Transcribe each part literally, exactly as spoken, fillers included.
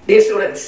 Dear students,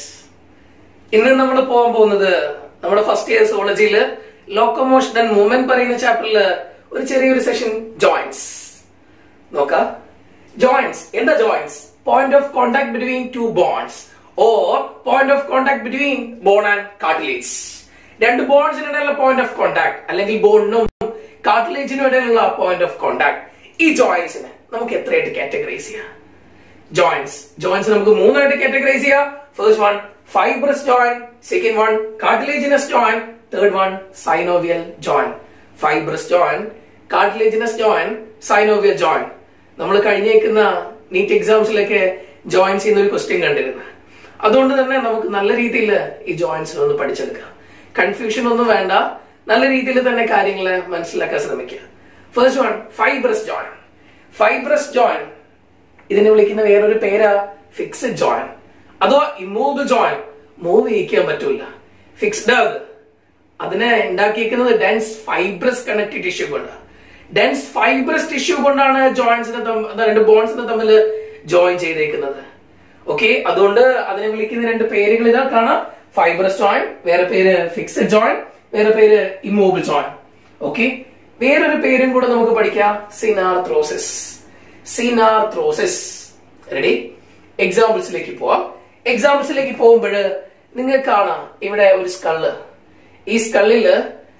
ഇന്ന് നമ്മൾ പോകാൻ പോകുന്നത് നമ്മുടെ ഫസ്റ്റ് ഇയർ സോളജിയില് ലോക്കോമോഷൻ ആൻഡ് മൂവ്മെന്റ് പറയുന്ന ചാപ്റ്ററില് ഒരു ചെറിയൊരു സെഷൻ ജോയിന്റ്സ് നോക്കാം. ജോയിന്റ്സ് എന്താ joints? Point of contact between two bones or point of contact between bone and cartilage. രണ്ട് ബോൺസിനിടയിലുള്ള പോയിന്റ് ഓഫ് കോണ്ടാക്ട് അല്ലെങ്കിൽ ബോണിനും കാർട്ടിലേജിനും ഇടയിലുള്ള പോയിന്റ് ഓഫ് കോണ്ടാക്ട്. ഈ ജോയിന്റ്സിനെ നമുക്ക് എത്രയായിട്ട് കാറ്റഗറൈസ് ചെയ്യാം? Joints. Joints നമുക്ക് മൂന്നായിട്ട് categorize ചെയ്യാം. First one fibrous joint, second one cartilaginous joint, third one synovial joint. Fibrous joint, cartilaginous joint, synovial joint. നമ്മൾ കഴിഞ്ഞേക്കുന്ന നീറ്റ് എക്സാംസിലൊക്കെ ജോയിന്റ്സ് എന്നൊരു ക്വസ്റ്റ്യൻ കണ്ടിരുന്നു. അതുകൊണ്ട് തന്നെ നമുക്ക് നല്ല രീതിയിൽ ഈ ജോയിന്റ്സ് ഒന്ന് പഠിച്ചെടുക്കാം. കൺഫ്യൂഷൻ ഒന്നും വേണ്ട, നല്ല രീതിയിൽ തന്നെ കാര്യങ്ങൾ മനസ്സിലാക്കാൻ ശ്രമിക്കുക. First one fibrous joint. Fibrous joint ഇതിനെ വിളിക്കുന്ന വേറൊരു പേരാ ഫിക്സഡ് ജോയിന്റ് അഥവാ ഇമ്മൂവബിൾ ജോയിന്റ്. മൂവ് ചെയ്യിക്കാൻ പറ്റൂല. ഫിക്സ്ഡ് അത് അതിനെ ഉണ്ടാക്കിയിരിക്കുന്നത് ഡെൻസ് ഫൈബ്രസ് കണക്റ്റീവ് ടിഷ്യൂ കൊണ്ടാണ്. ഡെൻസ് ഫൈബ്രസ് ടിഷ്യൂ കൊണ്ടാണ് ജോയിന്റ്സിനെ രണ്ട് ബോൺസിനെ തമ്മിൽ ജോയിൻ ചെയ്തേക്കുന്നത്. ഓക്കെ, അതുകൊണ്ട് അതിനെ വിളിക്കുന്ന രണ്ട് പേരുകൾ ഇതാ കാണാം. ഫൈബ്രസ് ജോയിന്റ്, വേറെ പേര് ഫിക്സഡ് ജോയിന്റ്, വേറെ പേര് ഇമ്മൂവബിൾ ജോയിന്റ്. ഓക്കെ, വേറൊരു പേരും കൂടെ നമുക്ക് പഠിക്കാം, സിനാർത്രോസിസ്. സിനാർത്രോസിസ്. റെഡി? എക്സാമ്പിൾസിലേക്ക് പോവാം. എക്സാമ്പിൾസിലേക്ക് പോകുമ്പോൾ നിങ്ങൾക്ക് കാണാം ഇവിടെ ഒരു സ്കള്ള്. ഈ സ്കള്ളില്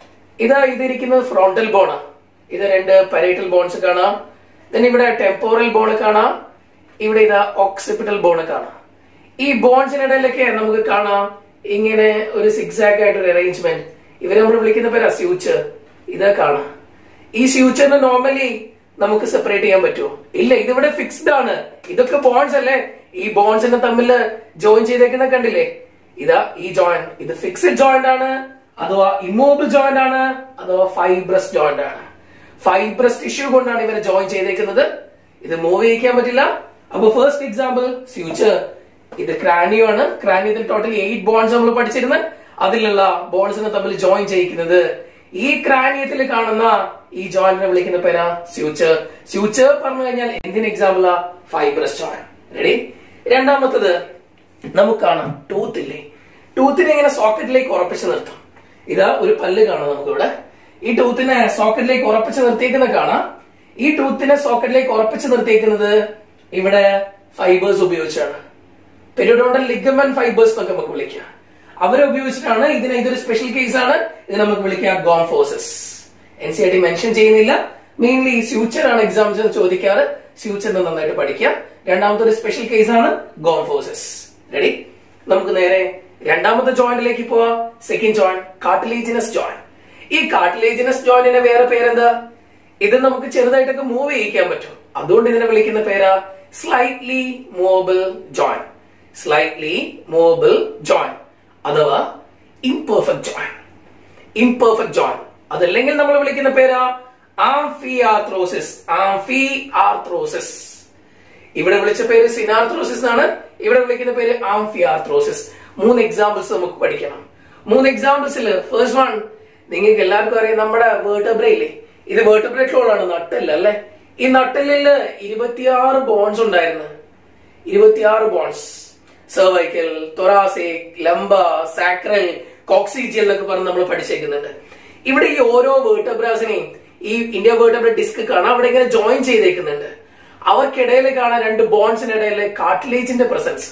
ഇതാ ഇതിരിക്കുന്നത് ഫ്രോണ്ടൽ ബോണാ. ഇത് രണ്ട് പരേറ്റൽ ബോൺസ് കാണാം. then ഇവിടെ ടെമ്പോറൽ ബോൺ കാണാം. ഇവിടെ ഇതാ ഓക്സിപിറ്റൽ ബോൺ കാണാം. ഈ ബോൺസിനിടയിലൊക്കെ നമുക്ക് കാണാം ഇങ്ങനെ ഒരു സിക്സാക് ആയിട്ട് ഒരു അറേഞ്ച്മെന്റ്. ഇവരെ നമ്മൾ വിളിക്കുന്ന പേരാ സ്യൂച്ചർ. ഇതാ കാണാം. ഈ സ്യൂച്ചറിന് നോർമലി നമുക്ക് സെപ്പറേറ്റ് ചെയ്യാൻ പറ്റുമോ? ഇല്ല, ഇതിവിടെ ഫിക്സ്ഡ് ആണ്. ഇതൊക്കെ ബോൺസ് അല്ലേ? ഈ ബോൺസിനെ തമ്മിൽ ജോയിൻ ചെയ്തേക്കുന്ന കണ്ടില്ലേ? ഇതാ ഈ ജോയിന്റ്, ഇത് ഫിക്സഡ് ജോയിന്റ് ആണ് അഥവാ ഇമ്മൂവബിൾ ജോയിന്റ് ആണ് അഥവാ ഫൈബ്രസ് ജോയിന്റ് ആണ്. ഫൈബ്രസ് ടിഷ്യൂ കൊണ്ടാണ് ഇവരെ ജോയിൻ ചെയ്തേക്കുന്നത്. ഇത് മൂവ് ചെയ്യിക്കാൻ പറ്റില്ല. അപ്പൊ ഫസ്റ്റ് എക്സാമ്പിൾ സ്യൂച്ചർ. ഇത് ക്രാനിയോ ആണ്. ക്രാനിയത്തിൽ ടോട്ടൽ എയ്റ്റ് ബോൺസ് നമ്മൾ പഠിച്ചിരുന്നത്. അതിലുള്ള ബോൺസിനെ തമ്മിൽ ജോയിൻ ചെയ്യിക്കുന്നത് ഈ ക്രാനിയത്തിൽ കാണുന്ന ഈ ജോയിന്റിനെ വിളിക്കുന്ന പേരാ സ്യൂച്ചർ. സ്യൂച്ചർ പറഞ്ഞു കഴിഞ്ഞാൽ എന്തിന് എക്സാമ്പിളാ? Fibrous joint. റെഡി? രണ്ടാമത്തത് നമുക്ക് കാണാം ടൂത്ത് ഇല്ലേ? ടൂത്തിനെ ഇങ്ങനെ സോക്കറ്റിലേക്ക് ഉറപ്പിച്ച് നിർത്തും. ഇതാ ഒരു പല്ല് കാണാം നമുക്കിവിടെ. ഈ ടൂത്തിനെ സോക്കറ്റിലേക്ക് ഉറപ്പിച്ച് നിർത്തിയേക്കുന്ന കാണാം. ഈ ടൂത്തിനെ സോക്കറ്റിലേക്ക് ഉറപ്പിച്ച് നിർത്തിയേക്കുന്നത് ഇവിടെ ഫൈബേഴ്സ് ഉപയോഗിച്ചാണ്. പെരിയോഡോണ്ടൽ ലിഗമെന്റ് ഫൈബേഴ്സ് എന്നൊക്കെ നമുക്ക് വിളിക്കാം. അവരെ ഉപയോഗിച്ചിട്ടാണ്. ഇതിനെ ഇതൊരു സ്പെഷ്യൽ കേസ് ആണ്. ഇത് നമുക്ക് വിളിക്കാം gomphoses. N C R T mention ചെയ്യുന്നില്ല. മെയിൻലി സ്യൂച്ചർ ആണ് എക്സാംസിന് ചോദിക്കാറ്. സ്യൂച്ചറിനെ നന്നായിട്ട് പഠിക്കാം. രണ്ടാമത്തെ ഒരു സ്പെഷ്യൽ കേസ് ആണ് ഗോൺഫോസസ്. റെഡി? നമുക്ക് നേരെ രണ്ടാമത്തെ ജോയിന്റിലേക്ക് പോവാം. Second joint cartilaginous joint. ഈ കാർട്ടിലേജിനസ് ജോയിന്റിന്റെ വേറെ പേരെന്താ? ഇത് നമുക്ക് ചെറുതായിട്ടൊക്കെ മൂവ് ചെയ്യിക്കാൻ പറ്റും. അതുകൊണ്ട് ഇതിനെ വിളിക്കുന്ന പേരാ slightly movable joint. Slightly movable joint അഥവാ ഇംപെർഫെക്റ്റ് ജോയിന്റ്. ഇംപെർഫെക്റ്റ് ജോയിന്റ് അതല്ലെങ്കിൽ നമ്മൾ വിളിക്കുന്ന പേരാ ആംഫിയാർത്രോസിസ്. ആംഫിയാർത്രോസിസ്. ഇവിടെ വിളിച്ച പേര് സിനാർത്രോസിസ് ആണ്. ഇവിടെ വിളിക്കുന്ന പേര് ആംഫിയാർത്രോസിസ്. മൂന്ന് എക്സാമ്പിൾസ് നമുക്ക് പഠിക്കണം. മൂന്ന് എക്സാമ്പിൾസിൽ ഫസ്റ്റ് വൺ നിങ്ങൾക്ക് എല്ലാവർക്കും അറിയാം, നമ്മുടെ വേർട്ടബ്രേ ഇല്ലേ? ഇത് വേർട്ടബ്രേ ക്ലോളാണ്, നട്ടല്ല അല്ലെ? ഈ നട്ടലില് ഇരുപത്തിയാറ് ബോൺസ് ഉണ്ടായിരുന്നു. ഇരുപത്തിയാറ് bones. Cervical, thoracic, lumbar, sacral, coccygeal എന്നൊക്കെ പറഞ്ഞ് നമ്മൾ പഠിച്ചേക്കുന്നുണ്ട്. ഇവിടെ ഈ ഓരോ വേർട്ടബ്രാസിനെയും ഈ ഇന്ത്യ വേർട്ടബ്ര ഡിസ്ക് കാണാം, അവിടെ ഇങ്ങനെ ജോയിൻ ചെയ്തേക്കുന്നുണ്ട്. അവർക്കിടയിൽ കാണാൻ രണ്ട് ബോൺസിനിടയിൽ കാർട്ടിലേജിന്റെ പ്രസൻസ്.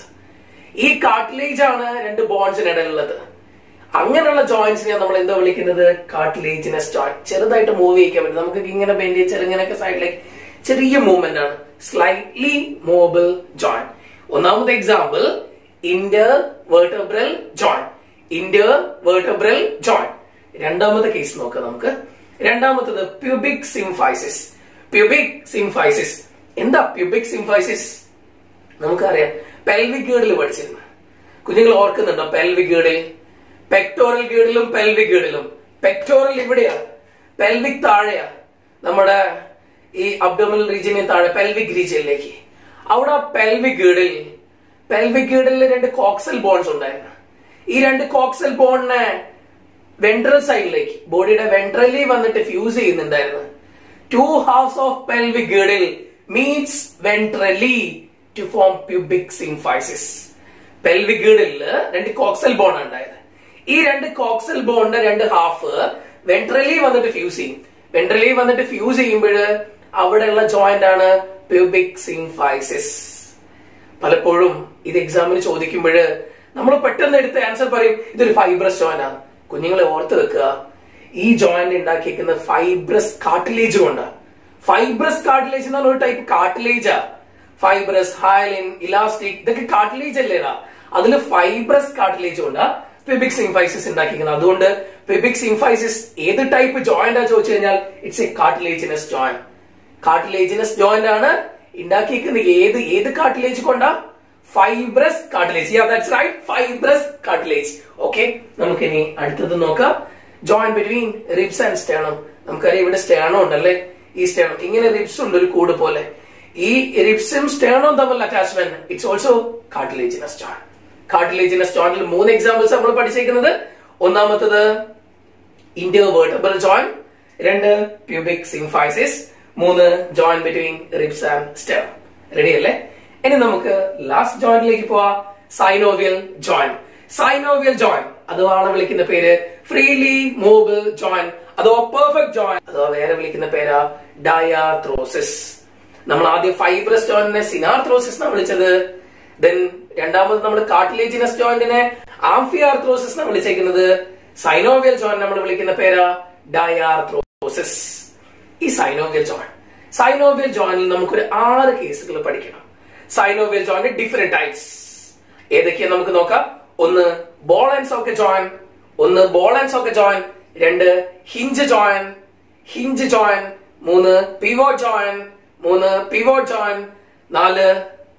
ഈ കാർട്ടിലേജ് ആണ് രണ്ട് ബോൺസിനിടയിലുള്ളത്. അങ്ങനെയുള്ള ജോയിന്റ്സിനെ നമ്മൾ എന്താ വിളിക്കുന്നത്? Cartilaginous joint. ചെറുതായിട്ട് മൂവ് ചെയ്യിക്കാൻ പറ്റും. നമുക്ക് ഇങ്ങനെ ബെൻഡ് ചെയ്ത് ചെറുങ്ങനൊക്കെ സൈഡിലേക്ക് ചെറിയ മൂവ്മെന്റ് ആണ്. Slightly movable joint. ഒന്നാമത്തെ example intervertebral joint. Intervertebral joint. രണ്ടാമത്തെ കേസ് നോക്കാം നമുക്ക്. രണ്ടാമത്തത് പ്യൂബിക് സിംഫൈസിസ്. പ്യൂബിക് സിംഫൈസിസ് എന്താ? പ്യൂബിക് സിംഫൈസിസ് നമുക്കറിയാം, പെൽവിക് ഗീർഡിൽ പഠിച്ചിരുന്നു. കുഞ്ഞുങ്ങൾ ഓർക്കുന്നുണ്ടോ? പെൽവിക് ഗീർഡിൽ, പെക്ടോറൽ ഗീർഡിലും പെൽവിക് ഗീർഡിലും. പെക്ടോറൽ ഇവിടെയാ, പെൽവിക് താഴെയാ, നമ്മുടെ ഈ അബ്ഡോമിനൽ റീജിയന് താഴെ പെൽവിക് റീജിയനിലേക്ക്. അവിടെ പെൽവിക് ഗീർഡിൽ പെൽവിക് ഗീർഡിൽ രണ്ട് കോക്സൽ ബോൺസ് ഉണ്ടായിരുന്നു. ഈ രണ്ട് കോക്സൽ ബോണിനെ വെൻട്രൽ സൈഡിലേക്ക്, ബോഡിയുടെ വെൻട്രലി വന്നിട്ട് ഫ്യൂസ് ചെയ്യുന്നുണ്ടായിരുന്നു. To halves of pelvic girdle meets ventrally to form pubic symphysis. Pelvic girdle രണ്ട് കോക്സൽ ബോൺ ഉണ്ടായത്. ഈ രണ്ട് കോക്സൽ ബോണിന്റെ രണ്ട് ഹാഫ് വെൻട്രലി വന്നിട്ട് ഫ്യൂസ് ചെയ്യും. വെൻട്രലി വന്നിട്ട് ഫ്യൂസ് ചെയ്യുമ്പോൾ അവിടെയുള്ള ജോയിന്റ് ആണ് പ്യൂബിക് സിംഫൈസിസ്. പലപ്പോഴും ഇത് എക്സാമിന് ചോദിക്കുമ്പോൾ നമ്മൾ പെട്ടെന്ന് എടുത്ത് ആൻസർ പറയും ഇതൊരു ഫൈബ്രസ് ജോയിന്റ് ആണ്. കുഞ്ഞുങ്ങളെ ഓർത്ത് വെക്കുക, ഈ ജോയിന്റ് ഉണ്ടാക്കിയിരിക്കുന്ന ഫൈബ്രസ് കാർട്ടിലേജ് കൊണ്ടാണ്. ഫൈബ്രസ് കാർട്ടിലേജ് എന്ന് പറഞ്ഞ ഒരു ടൈപ്പ് കാർട്ടിലേജാ. ഫൈബ്രസ്, ഹയലിൻ, ഇലാസ്റ്റിക് ഇതൊക്കെ കാർട്ടിലേജ് അല്ലേടാ. അതില് ഫൈബ്രസ് കാർട്ടിലേജ് കൊണ്ടാ പ്യൂബിക് സിംഫൈസിസ് ഉണ്ടാക്കിയിരിക്കുന്നത്. അതുകൊണ്ട് പ്യൂബിക് സിംഫൈസിസ് ഏത് ടൈപ്പ് ജോയിന്റ് ആ ചോദിച്ചു കഴിഞ്ഞാൽ it's a cartilaginous joint. Cartilaginous joint ആണ് ഉണ്ടാക്കിയിരിക്കുന്നത്. ഏത് ഏത് കാർട്ടിലേജ് കൊണ്ടാ? Fibrous cartilage. Yeah that's right, fibrous cartilage. Okay, നമുക്ക് ഇനി അടുത്തത് നോക്കാം. Joint between ribs and sternum. നമുക്കറിയാം ഇവിടെ സ്റ്റേർണം ഉണ്ടല്ലേ. ഈ സ്റ്റേർണം ഇങ്ങനെ റിബ്സ് ഉണ്ട് ഒരു കൂട് പോലെ. ഈ റിബ്സും സ്റ്റേർണവും തമ്മിൽ attachment it's also cartilaginous joint. Cartilaginous ജോയിന്റിൽ മൂന്ന് എക്സാമ്പിൾസ് നമ്മൾ പഠിച്ചേക്കുന്നത്. ഒന്നാമത്തത് ഇന്റർവേർട്ടബിൾ ജോയിന്റ്, രണ്ട് പ്യൂബിക് സിംഫൈസിസ്, മൂന്ന് joint between ribs and sternum. Ready അല്ലേ? ഇനി നമുക്ക് ലാസ്റ്റ് ജോയിന്റിലേക്ക് പോവാം. Synovial joint. സൈനോവിയൽ ജോയിന്റ് അഥവാ വിളിക്കുന്ന പേര് ഫ്രീലി മൂവബിൾ ജോയിന്റ് അഥവാ പെർഫെക്റ്റ് ജോയിന്റ് അഥവാ വേറെ വിളിക്കുന്ന പേരാ ഡയാർത്രോസിസ്. നമ്മൾ ആദ്യം ഫൈബ്രസ് ജോയിന്റിനെ സിനാർത്രോസിസ് എന്നാണ് വിളിച്ചത്. ദെൻ രണ്ടാമത് നമ്മൾ കാർട്ടിലേജിനസ് ജോയിന്റിനെ ആംഫിയാർത്രോസിസ് എന്നാണ് വിളിച്ചേക്കുന്നത്. സൈനോവിയൽ ജോയിന്റ് നമ്മൾ വിളിക്കുന്ന പേരാ ഡയാർത്രോസിസ്. ഈ സൈനോവിയൽ ജോയിന്റ് സൈനോവിയൽ ജോയിന്റിൽ നമുക്കൊരു ആറ് കേസുകൾ പഠിക്കണം. സൈനോവിയൽ ജോയിന്റ് ഡിഫറെന്റ് ടൈപ്സ് ഏതൊക്കെയാ നമുക്ക് നോക്കാം. ഒന്ന് ബോൾ ആൻഡ് സോക്കറ്റ് ജോയിന്റ്, ഒന്ന് ബോൾ ആൻഡ് സോക്കറ്റ് ജോയിന്റ്, രണ്ട് ഹിഞ്ച് ജോയിന്റ്, ഹിഞ്ച് ജോയിന്റ്, മൂന്ന് പിവോട്ട് ജോയിന്റ്, മൂന്ന് പിവോട്ട് ജോയിന്റ്, നാല്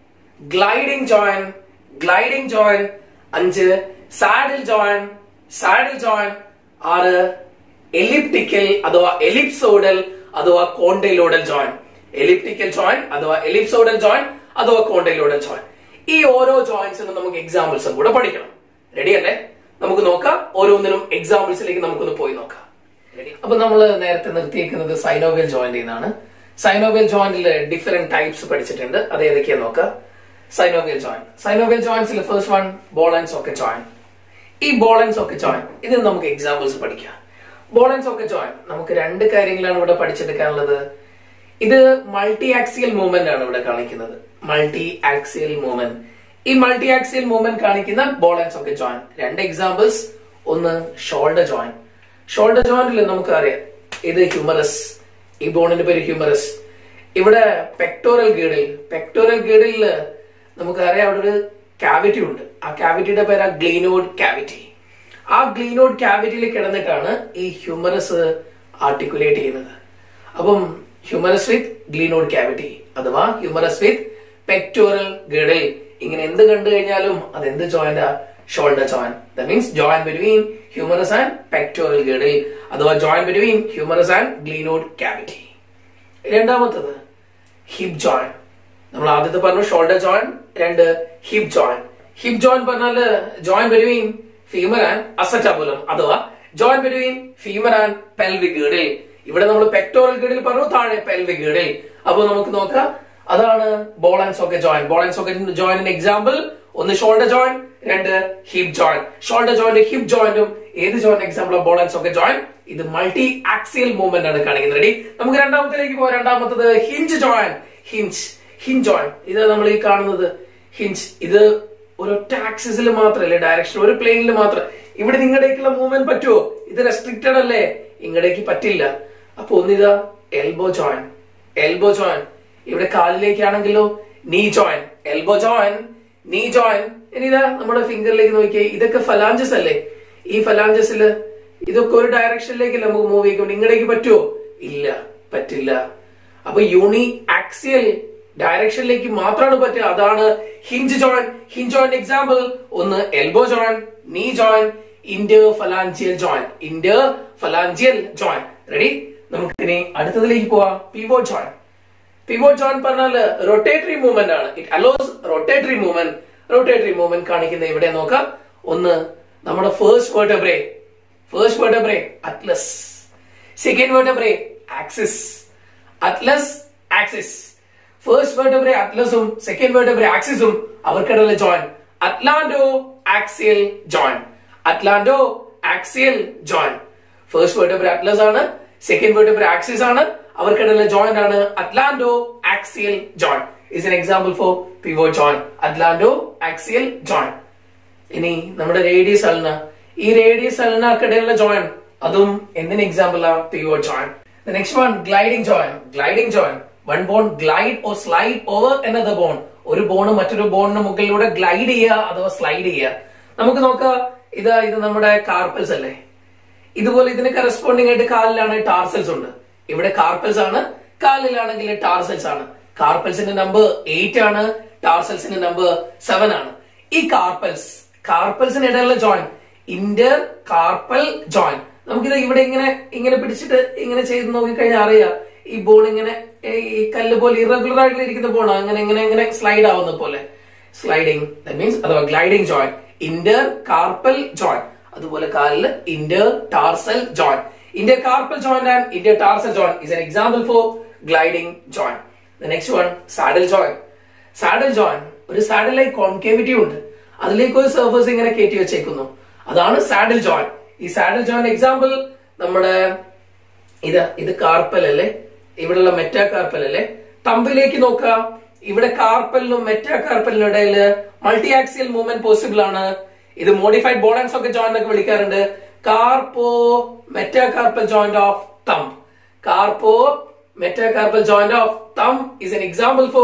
ഗ്ലൈഡിംഗ് ജോയിന്റ്, ഗ്ലൈഡിംഗ് ജോയിന്റ്, അഞ്ച് സാഡിൽ ജോയിന്റ്, സാഡിൽ ജോയിന്റ്, ആറ് എലിപ്റ്റിക്കൽ അഥവാ എലിപ്സോഡൽ അഥവാ കോണ്ടൈലോഡൽ ജോയിന്റ്, എലിപ്റ്റിക്കൽ ജോയിന്റ് അഥവാ എലിപ്സോഡൽ ജോയിന്റ് അഥവാ കോണ്ടൈലോഡൽ ജോയിന്റ്. ഈ ഓരോ ജോയിന്റ്സിനും നമുക്ക് എക്സാമ്പിൾസും കൂടെ പഠിക്കണം. റെഡി അല്ലേ? നമുക്ക് നോക്കാം. ഓരോന്നിനും എക്സാമ്പിൾസിലേക്ക് നമുക്കൊന്ന് പോയി നോക്കാം. അപ്പൊ നമ്മൾ നേരത്തെ നിർത്തിയേക്കുന്നത് സൈനോവിയൽ ജോയിന്റ് എന്നാണ്. സൈനോവിയൽ ജോയിന്റിൽ ഡിഫറെന്റ് ടൈപ്സ് പഠിച്ചിട്ടുണ്ട്. അത് ഏതൊക്കെയാ നോക്കാം. സൈനോവിയൽ ജോയിന്റ് സൈനോവിയൽ ജോയിന്റ്സിൽ first one ball and socket joint. ഈ ബോൾ ആൻഡ് സോക്കറ്റ് ജോയിന്റ് ഇതിന് നമുക്ക് എക്സാമ്പിൾസ് പഠിക്കാം. ബോൾ ആൻഡ് സോക്കറ്റ് ജോയിന്റ് നമുക്ക് രണ്ട് കാര്യങ്ങളാണ് ഇവിടെ പഠിച്ചെടുക്കാനുള്ളത്. ഇത് മൾട്ടി ആക്സിയൽ മൂവ്മെന്റ് ആണ് ഇവിടെ കാണിക്കുന്നത്. Multiaxial movement. ഈ മൾട്ടി ആക്സിയൽ മൂവ്മെന്റ് കാണിക്കുന്ന ബോൾ ആൻഡ് സോക്കറ്റ് ജോയിന്റ്. രണ്ട് എക്സാമ്പിൾസ്. ഒന്ന് ഷോൾഡർ ജോയിന്റ്. ഷോൾഡർ ജോയിന്റിൽ നമുക്ക് അറിയാം ഇത് ഹ്യൂമറസ്. ഈ ബോണിന്റെ പേര് ഹ്യൂമറസ്. ഇവിടെ പെക്ടോറൽ ഗീഡിൽ പെക്ടോറൽ ഗീഡിൽ നമുക്ക് അറിയാം അവിടെ ഒരു കാവിറ്റി ഉണ്ട്. ആ കാവിറ്റിയുടെ പേരാ ഗ്ലീനോഡ് കാവിറ്റി. ആ ഗ്ലീനോഡ് കാവിറ്റിയിൽ കിടന്നിട്ടാണ് ഈ ഹ്യൂമറസ് ആർട്ടിക്കുലേറ്റ് ചെയ്യുന്നത്. അപ്പം ഹ്യൂമറസ് വിത്ത് ഗ്ലീനോഡ് കാവിറ്റി അഥവാ ഹ്യൂമറസ് വിത്ത് പെക്ടോറൽ ഗീഡിൽ. ഇങ്ങനെ എന്ത് കണ്ടു കഴിഞ്ഞാലും അത് എന്ത് ജോയിന്റാ? Shoulder joint. That means joint between humerus and pectoral girdle അഥവാ joint between humerus and glenoid cavity. രണ്ടാമത്തത് ഹിപ്പ് ജോയിന്റ്. നമ്മൾ ആദ്യത്തെ പറഞ്ഞു ഷോൾഡർ ജോയിന്റ്, രണ്ട് ഹിപ്പ് ജോയിന്റ്. ഹിപ്പ് ജോയിന്റ് പറഞ്ഞാല് joint between femur and acetabulum അഥവാ joint between femur and pelvic girdle. ഇവിടെ നമ്മൾ പെക്ടോറൽ ഗീഡിൽ പറഞ്ഞു, താഴെ പെൽവിക് ഗീഡിൽ. അപ്പൊ നമുക്ക് നോക്കാം. അതാണ് ball and socket joint. Ball and socket ജോയിന്റിന്റെ എക്സാമ്പിൾ ഒന്ന് ഷോൾഡർ ജോയിന്റ്, രണ്ട് hip joint. Shoulder joint hip ജോയിന്റും ഏത് joint example of ball and socket joint? ഇത് മൾട്ടി ആക്സിയൽ മൂവ്മെന്റ് ആണ് കാണിക്കുന്നത്. റെഡി? നമുക്ക് രണ്ടാമത്തേക്ക് പോകാം. രണ്ടാമത്തത് hinge joint. Hinge hinge joint ഇത് നമ്മൾ ഈ കാണുന്നത് ഹിഞ്ച്. ഇത് ഒരൊറ്റ ആക്സിസിൽ മാത്രമല്ലേ, ഡയറക്ഷൻ ഒരു പ്ലെയിനിൽ മാത്രം. ഇവിടെ നിങ്ങളുടേക്കുള്ള മൂവ്മെന്റ് പറ്റുമോ? ഇത് റെസ്ട്രിക്റ്റഡ് അല്ലേ, ഇങ്ങടേക്ക് പറ്റില്ല. അപ്പൊ ഒന്നിതാ എൽബോ ജോയിന്റ്. എൽബോ ജോയിന്റ് ഇവിടെ കാലിലേക്കാണെങ്കിലോ knee joint. Elbow joint, knee joint. ഇനി ഇതാ നമ്മുടെ ഫിംഗറിലേക്ക് നോക്കിയേ, ഇതൊക്കെ ഫലാഞ്ചസ് അല്ലേ. ഈ ഫലാഞ്ചസില് ഇതൊക്കെ ഒരു ഡയറക്ഷനിലേക്ക് നമുക്ക് മൂവ് ചെയ്യും. നിങ്ങളുടേക്ക് പറ്റുമോ? ഇല്ല, പറ്റില്ല. അപ്പൊ യൂണി ആക്സിയൽ ഡയറക്ഷനിലേക്ക് മാത്രമാണ് പറ്റുക. അതാണ് hinge joint. Hinge joint example ഒന്ന് elbow joint, knee joint, interphalangeal joint. Interphalangeal joint. Ready? നമുക്ക് ഇനി അടുത്തതിലേക്ക് പോവാം. Pivot joint. പിവോട്ട് ജോയിന്റ് പറഞ്ഞാല് റൊട്ടേറ്ററി മൂവ്മെന്റ് ആണ്. It allows rotatory movement. Rotatory movement കാണിക്കുന്ന ഇവിടെ നോക്കാം. ഒന്ന് നമ്മുടെ first vertebrae. First vertebrae atlas. Second vertebrae axis. Atlas, axis. First vertebrae അറ്റ്ലസും സെക്കൻഡ് വെർട്ടബ്രേ ആക്സിസും അവർക്കിടയിലെ joint atlanto-axial joint. Atlanto-axial joint. First vertebra atlas ആണ്, second vertebra axis ആണ്, അവർക്കിടയിലെ joint ആണ് atlanto-axial joint. Is an example for pivot joint. Atlanto-axial joint. ഇനി നമ്മുടെ radius ulna, ഈ radius അൾനക്കിടയിലുള്ള joint അതും എന്തിന് എക്സാമ്പിൾ ആ? pivot joint. The next one, gliding joint. Gliding joint. One bone glide or slide over another bone. ഒരു bone മറ്റൊരു ബോണിന് മുകളിലൂടെ ഗ്ലൈഡ് ചെയ്യുക അഥവാ സ്ലൈഡ് ചെയ്യുക. നമുക്ക് നോക്കാം, ഇത് ഇത് നമ്മുടെ കാർപ്പൽസ് അല്ലേ. ഇതുപോലെ ഇതിന് കറസ്പോണ്ടിങ് ആയിട്ട് കാലിലാണ് ടാർസൽസ് ഉണ്ട്. ഇവിടെ കാർപ്പൽസ് ആണ്, കാലിലാണെങ്കിൽ ടാർസൽസ് ആണ്. കാർപ്പൽസിന്റെ നമ്പർ എയ്റ്റ് ആണ്, ടാർസൽസിന്റെ നമ്പർ സെവൻ ആണ്. ഈ കാർപ്പൽസ് കാർപ്പൽസിനിടയിലുള്ള ജോയിന്റ് ഇന്റർ കാർപ്പൽ ജോയിന്റ്. നമുക്കിത് ഇവിടെ ഇങ്ങനെ ഇങ്ങനെ പിടിച്ചിട്ട് ഇങ്ങനെ ചെയ്ത് നോക്കിക്കഴിഞ്ഞാൽ അറിയാം, ഈ ബോൺ ഇങ്ങനെ ഈ കല്ല് പോലെ ഇറഗുലർ ആയിട്ട് ഇരിക്കുന്ന ബോൺ അങ്ങനെ ഇങ്ങനെ ഇങ്ങനെ സ്ലൈഡ് ആവുന്ന പോലെ സ്ലൈഡിങ്, ദാറ്റ് മീൻസ് അഥവാ gliding joint, intercarpal joint. അതുപോലെ കാലില് intertarsal joint. Intercarpal joint and intertarsal joint is an example for gliding joint. The next one, saddle joint. Saddle joint ഒരു saddle like concavity ഉണ്ട്, അതിലേക്ക് ഒരു surface ഇങ്ങനെ കയറ്റി വെച്ചേക്കുന്നു, അതാണ് സാഡിൽ ജോയിന്റ്. ഈ സാഡിൽ ജോയിന്റ് എക്സാമ്പിൾ നമ്മുടെ ഇത് ഇത് കാർപ്പൽ അല്ലേ, ഇവിടെയുള്ള മെറ്റാ കാർപ്പൽ അല്ലേ. തമ്പിലേക്ക് നോക്കാം, ഇവിടെ കാർപ്പലിനും മെറ്റാ കാർപ്പലിനും ഇടയിൽ മൾട്ടി ആക്സിയൽ മൂവ്മെന്റ് പോസിബിൾ ആണ്. ഇത് modified ball and socket joint ഒക്കെ വിളിക്കാറുണ്ട്. Carpometacarpal joint of thumb. Carpo metacarpal joint of thumb is an example for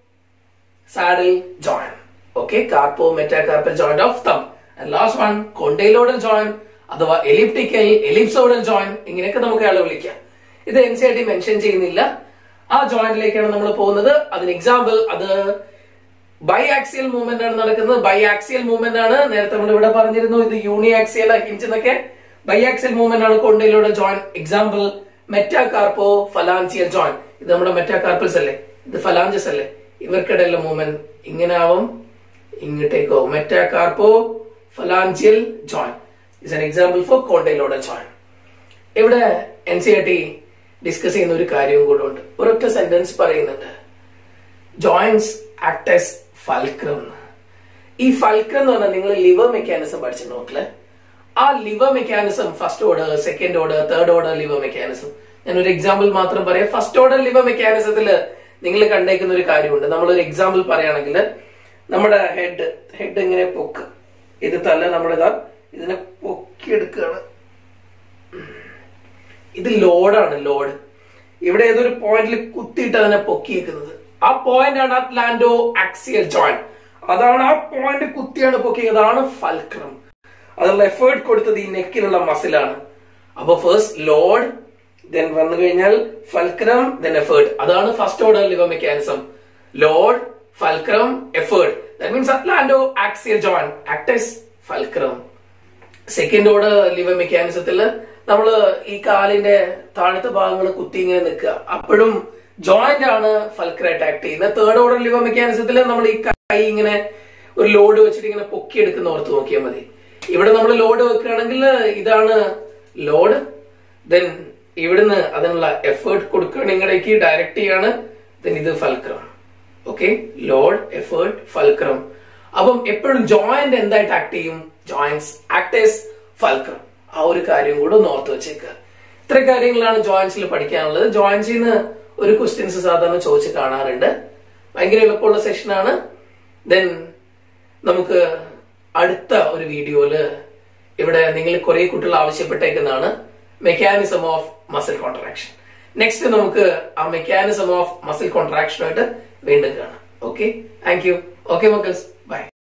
saddle joint. Okay, carpo metacarpal joint of thumb. And last one, condylodal joint അഥവാ elliptical ellipsoidal joint, ഇങ്ങനെയൊക്കെ നമുക്ക് അയാളെ വിളിക്കാം. ഇത് N C R T mention ചെയ്യുന്നില്ല. ആ ജോയിന്റിലേക്കാണ് നമ്മൾ പോകുന്നത്. അതിന് എക്സാമ്പിൾ അത് ബൈ ആക്സിയൽ മൂവ്മെന്റ് ആണ് നടക്കുന്നത്. ബൈ ആക്സിയൽ മൂവ്മെന്റ് ആണ്, നേരത്തെ നമ്മൾ ഇവിടെ പറഞ്ഞിരുന്നു ഇത് യൂണി ആക്സിയൽ ഹിഞ്ച് എന്നൊക്കെ. ബൈ ആക്സിയൽ മൂവ്മെന്റ് ആണ് condylodal joint. Example metacarpophalangeal joint. ഇത് നമ്മുടെ മെറ്റാകാർപ്പൽസ് അല്ലേ, ഇത് ഫലാഞ്ചസ് അല്ലേ, ഇവർക്കിടയിലുള്ള മൂവ്മെന്റ് ഇങ്ങനെ ആവും, ഇങ്ങോട്ടേക്കോ. Metacarpophalangeal joint is an example for condylodal joint. ഇവിടെ N C R T discuss ചെയ്യുന്ന ഒരു കാര്യവും കൂടെ ഉണ്ട്. ഒരൊറ്റ സെന്റൻസ് പറയുന്നുണ്ട്, ജോയിന്റ്സ് ആക്ട് ആസ് ഫൾക്രം. ഈ ഫൾക്രം എന്ന് പറഞ്ഞാൽ നിങ്ങൾ ലിവർ മെക്കാനിസം പഠിച്ചു നോക്കില്ലേ, ആ lever mechanism first order, second order, third order lever mechanism. ഞാൻ ഒരു എക്സാമ്പിൾ മാത്രം പറയാം. ഫസ്റ്റ് ഓർഡർ ലിവർ മെക്കാനിസത്തില് നിങ്ങൾ കണ്ടേക്കുന്ന ഒരു കാര്യമുണ്ട്. നമ്മളൊരു എക്സാമ്പിൾ പറയുകയാണെങ്കിൽ നമ്മുടെ ഹെഡ് ഹെഡ് ഇങ്ങനെ പൊക്ക്, ഇത് തല നമ്മളിതാ ഇതിനെ പൊക്കിയെടുക്കുകയാണ്. ഇത് ലോഡാണ്, ലോഡ്. ഇവിടെ ഏതൊരു പോയിന്റിൽ കുത്തിയിട്ട് അതിനെ പൊക്കിയേക്കുന്നത്, ആ പോയിന്റ് ആണ് അറ്റ്ലാന്റോ ആക്സിയൽ ജോയിന്റ്. അതാണ് ആ പോയിന്റ് കുത്തിയാണ് പൊക്കിയത്, അതാണ് ഫൾക്രം. അതിനുള്ള എഫേർട്ട് കൊടുത്തത് ഈ നെക്കിലുള്ള മസിലാണ്. അപ്പൊ ഫസ്റ്റ് ലോഡ്, ദെൻ വന്നു കഴിഞ്ഞാൽ ഫൾക്രം, ദെൻ എഫേർട്ട്. അതാണ് first order lever mechanism. Load, fulcrum, effort. That means atlantoaxial joint act as fulcrum. Second order lever മെക്കാനിസത്തില് നമ്മള് ഈ കാലിന്റെ താഴത്തെ ഭാഗങ്ങൾ കുത്തി ഇങ്ങനെ നിൽക്കുക, അപ്പോഴും ജോയിന്റ് ആണ് ഫൾക്രായിട്ട് ആക്ട് ചെയ്യുന്നത്. തേർഡ് ഓർഡർ ലിവർ മെക്കാനിസത്തില് നമ്മൾ ഈ കൈ ഇങ്ങനെ ഒരു ലോഡ് വെച്ചിട്ട് ഇങ്ങനെ പൊക്കി എടുക്കുന്ന ഓർത്ത് നോക്കിയാൽ മതി. ഇവിടെ നമ്മൾ ലോഡ് വെക്കുകയാണെങ്കിൽ ഇതാണ് ലോഡ്, ദെൻ ഇവിടുന്ന് അതിനുള്ള എഫേർട്ട് കൊടുക്കുകയാണെങ്കിൽ ഡയറക്റ്റ് ചെയ്യാണ്, ദെൻ ഇത് fulcrum. Okay, load, effort, fulcrum. അപ്പം എപ്പോഴും ജോയിന്റ് എന്തായിട്ട് ആക്ട് ചെയ്യും? Joints act as fulcrum. ആ ഒരു കാര്യം കൂടെ ഒന്ന് ഓർത്ത് വെച്ചേക്കുക. ഇത്ര കാര്യങ്ങളാണ് ജോയിന്റ്സിൽ പഠിക്കാനുള്ളത്. ജോയിന്റ്സിൽ നിന്ന് ഒരു ക്വസ്റ്റ്യൻസ് സാധാരണ ചോദിച്ച് കാണാറുണ്ട്. ഭയങ്കര എളുപ്പമുള്ള സെഷനാണ്. ദെൻ നമുക്ക് അടുത്ത ഒരു വീഡിയോയില് ഇവിടെ നിങ്ങൾ കുറെ കുട്ടികൾ ആവശ്യപ്പെട്ടേക്കുന്നതാണ് mechanism of muscle contraction. Next നമുക്ക് ആ മെക്കാനിസം ഓഫ് മസിൽ കോൺട്രാക്ഷനായിട്ട് വീണ്ടും കാണാം. Okay, thank you. ഓക്കെ മക്കൾസ്, ബൈ.